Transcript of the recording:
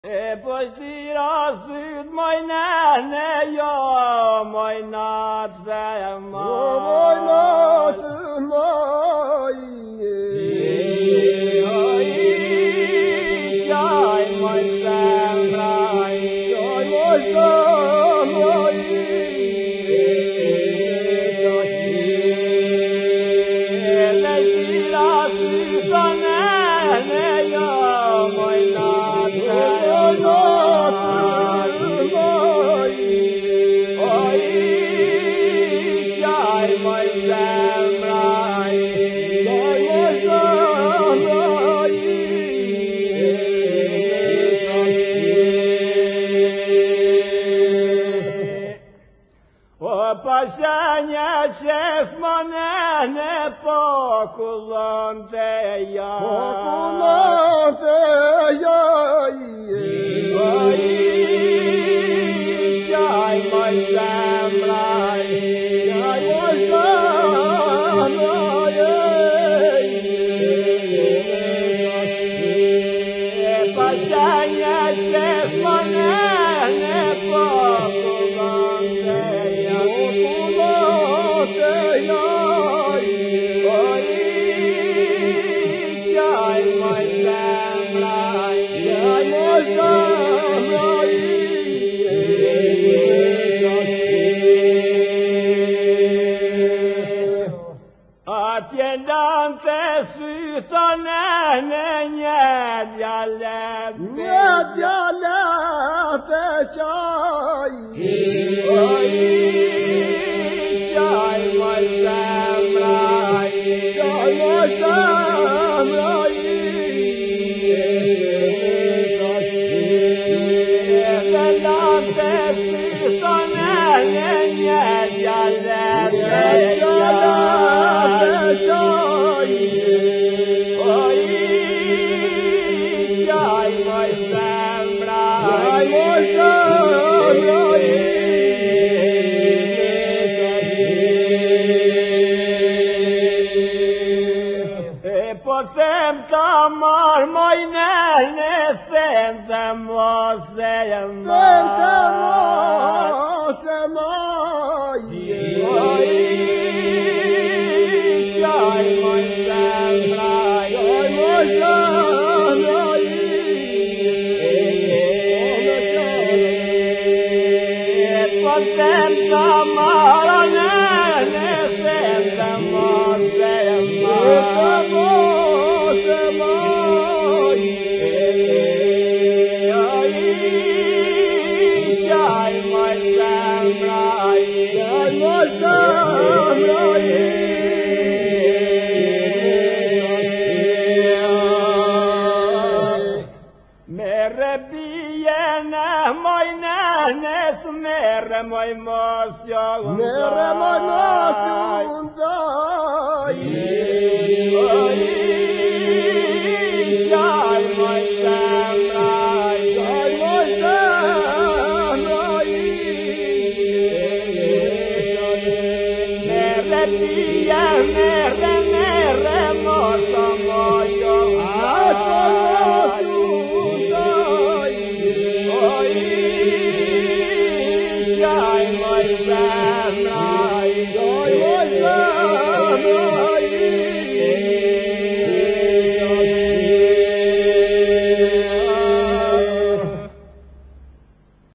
E păștira sud mai nene yo mai nat mai nat mai jai mai samrai jai mai samrai păștira sud nene yo mai nat Pașania ce smanene poculom te ia. Poculom te ia. Jai mai samrai, jai mai samrai. Pașania ce smanene poculom te ia. Jai mai samrai, jai mai samrai. Atiendante sutanene nediale chai. Jai mai samrai, Jai mai samrai. Atiendante sutanene nediale jai mai samrai, Posem tamar mai nene sem tamos jai mai samrai, posem tamar nene sem tamos jai mai samrai, mere biene mai nenes mere mai mosio Mere mai mosio